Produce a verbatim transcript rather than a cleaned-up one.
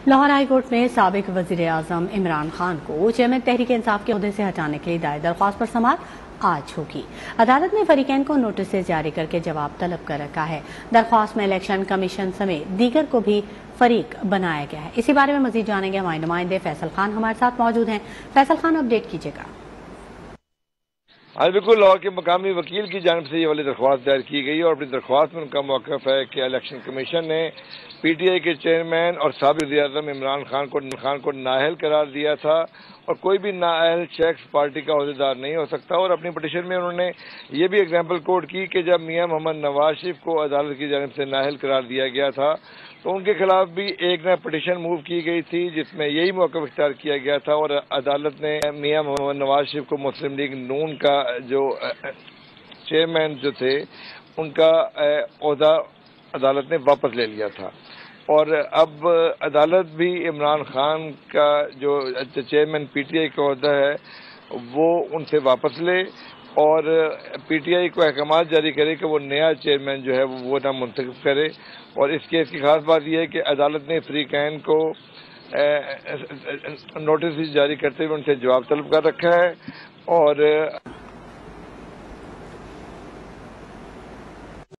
Lahore high court में साबिक वजीर आजम इमरान खान को चेयरमैन तहरीक इंसाफ के ओहदे से हटाने के लिए दायर दरख्वास्त पर समाअत आज होगी। अदालत ने फरीकैन को नोटिस जारी करके जवाब तलब कर रखा है। दरख्वास्त में इलेक्शन कमीशन समेत दीगर को भी फरीक बनाया गया है। इसी बारे में मजीद जानेंगे हमारे नुमाइंदे फैसल खान हमारे साथ मौजूद हैं। फैसल खान, अपडेट कीजिएगा। आज बिल्कुल लाहौर के मकामी वकील की जानिब से ये वाली दरख्वास्त दायर की गई और अपनी दरख्वास्त में उनका मौक़िफ़ है कि इलेक्शन कमीशन ने पी टी आई के चेयरमैन और साबिक़ वज़ीर-ए-आज़म इमरान खान को खान को नाअहल करार दिया था और कोई भी नाअहल शख्स पार्टी का अहदेदार नहीं हो सकता। और अपनी पिटीशन में उन्होंने ये भी एग्जाम्पल कोट की कि जब मियां मोहम्मद नवाज शरीफ को अदालत की जानिब से नाअहल करार दिया गया था तो उनके खिलाफ भी एक नया पिटीशन मूव की गई थी जिसमें यही मौक़िफ़ इख्तियार किया गया था और अदालत ने मियां मोहम्मद नवाज शरीफ को मुस्लिम लीग नून का जो चेयरमैन जो थे उनका ओहदा अदालत ने वापस ले लिया था। और अब अदालत भी इमरान खान का जो चेयरमैन पी टी आई का ओहदा है वो उनसे वापस ले और पी टी आई को अहकामात जारी करे कि वो नया चेयरमैन जो है वो ना मुंतखब करे। और इस केस की खास बात यह है कि अदालत ने फरीकैन को नोटिस जारी करते हुए उनसे जवाब तलब कर रखा है और